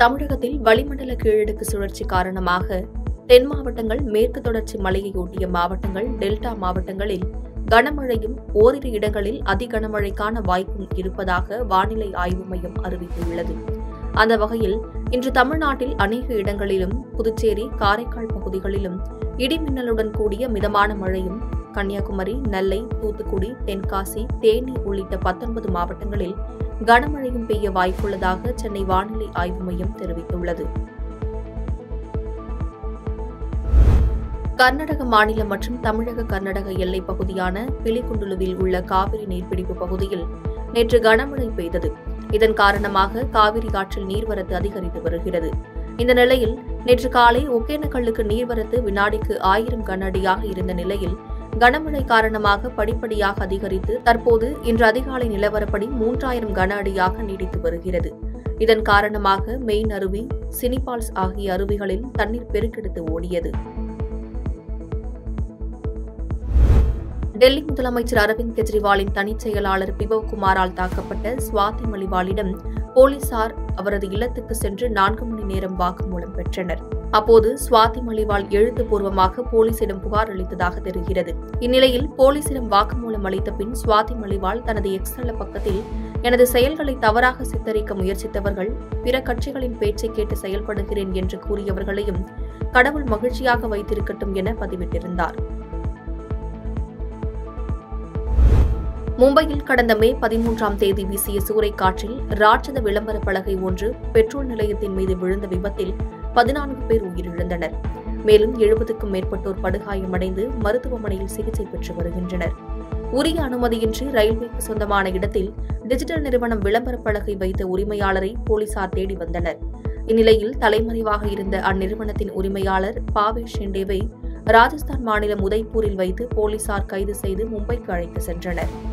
தமிழகத்தில் வளிமண்டல கீழடுக்கு சுழற்சி காரணமாக தென் மாவட்டங்கள், மேற்கு தொடர்ச்சி மலையையொட்டிய மாவட்டங்கள், டெல்டா மாவட்டங்களில் கனமழையும் ஓரிரு இடங்களில் அதி கனமழைக்கான வாய்ப்பும் இருப்பதாக வானிலை ஆய்வு மையம் அறிவித்துள்ளது. அந்த வகையில் இன்று தமிழ்நாட்டில் அநேக இடங்களிலும், புதுச்சேரி, காரைக்கால் பகுதிகளிலும் இடிமின்னலுடன் கூடிய மிதமான மழையும், கன்னியாகுமரி, நெல்லை, தூத்துக்குடி, தென்காசி, தேனி உள்ளிட்ட 19 மாவட்டங்களில் கனமழையும் பெய்ய வாய்ப்புள்ளதாக சென்னை வானிலை ஆய்வு மையம் தெரிவித்துள்ளது. கர்நாடக மாநிலம் மற்றும் தமிழக கர்நாடக எல்லைப் பகுதியான பிலிகுண்டுலுவில் உள்ள காவிரி நீர்பிடிப்பு பகுதியில் நேற்று கனமழை பெய்தது. இதன் காரணமாக காவிரி ஆற்றில் நீர்வரத்து அதிகரித்து வருகிறது. இந்த நிலையில் நேற்று காலை ஒகேனக்கல்லுக்கு நீர்வரத்து வினாடிக்கு 1000 கன அடியாக இருந்த நிலையில் கனமழை காரணமாக படிப்படியாக அதிகரித்து தற்போது இன்று அதிகாலை நிலவரப்படி 3000 கன அடியாக நீடித்து வருகிறது. இதன் காரணமாக மெயின் அருவி, சினிபால்ஸ் ஆகிய அருவிகளில் தண்ணீர் பெருக்கெடுத்து ஓடியது. டெல்லி முதலமைச்சர் அரவிந்த் கெஜ்ரிவாலின் தனிச் செயலாளர் பிபவ் குமாரால் தாக்கப்பட்ட சுவாதி மலிவாலிடம் போலீசார் அவரது இல்லத்துக்கு சென்று 4 மணி நேரம் வாக்குமூலம் பெற்றனர். அப்போது சுவாதி மலிவால் எழுத்துப்பூர்வமாக போலீசிடம் புகார் அளித்ததாக தெரிகிறது. இந்நிலையில் போலீசிடம் வாக்குமூலம் அளித்த பின் சுவாதி மலிவால் தனது எக்ஸ் தள பக்கத்தில், எனது செயல்களை தவறாக சித்தரிக்க முயற்சித்தவர்கள், பிற கட்சிகளின் பேச்சை கேட்டு செயல்படுகிறேன் என்று கூறியவர்களையும் கடவுள் மகிழ்ச்சியாக வைத்திருக்கட்டும் என பதிவிட்டிருந்தார். மும்பையில் கடந்த மே 13ஆம் தேதி வீசிய சூறைக்காற்றில் ராட்சத விளம்பர பலகை ஒன்று பெட்ரோல் நிலையத்தின் மீது விழுந்த விபத்தில் 14 பேர் உயிரிழந்தனர். மேலும் 70க்கும் மேற்பட்டோர் படுகாயமடைந்து மருத்துவமனையில் சிகிச்சை பெற்று வருகின்றனர். உரிய அனுமதியின்றி ரயில்வேக்கு சொந்தமான இடத்தில் டிஜிட்டல் நிறுவனம் விளம்பர பலகை வைத்த உரிமையாளரை போலீசார் தேடி வந்தனர். இந்நிலையில் தலைமறைவாக இருந்த அந்நிறுவனத்தின் உரிமையாளர் பாவேஷ் ஷிண்டேவை ராஜஸ்தான் மாநிலம் உதய்பூரில் வைத்து போலீசார் கைது செய்து மும்பைக்கு அழைத்து சென்றனர்.